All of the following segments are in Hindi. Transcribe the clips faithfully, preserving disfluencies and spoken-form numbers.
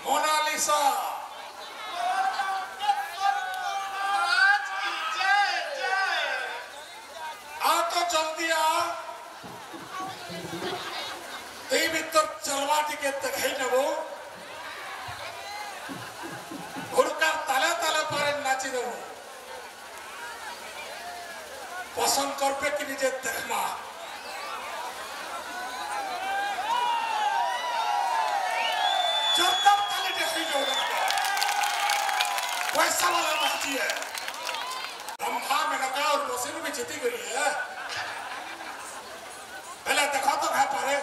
मोनालिसा आ तो जल्दी आ तेई भीतर चरवाटी के तखाई नबो हुड़कार ताले ताले पारे नाची देबो पसंद करबे कि निजे देखमा जब ताले देखाई जाओ वैसा वाला नाची है ब्रह्मा में लगा और वसीम में जीती गई है पहले देखो तो है पारे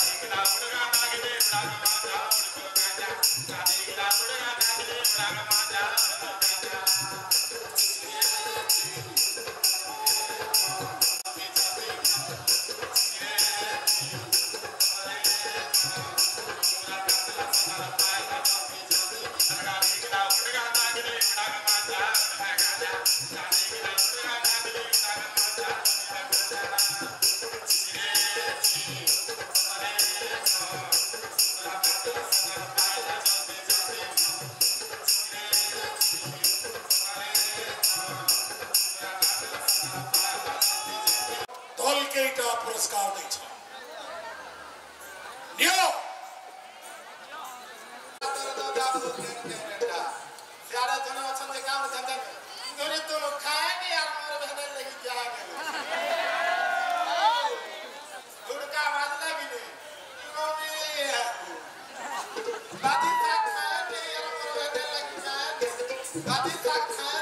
Ragama पुरस्कार दै छ नियो ज्यादा जन अछन के काम धंधा में तोरे तो खाए नहीं यार मोर बहन लगी जा गए दुर्गा बात लगी नहीं नो में बादी तक खाए नहीं यार मोर बहन लगी जा बादी तक खाए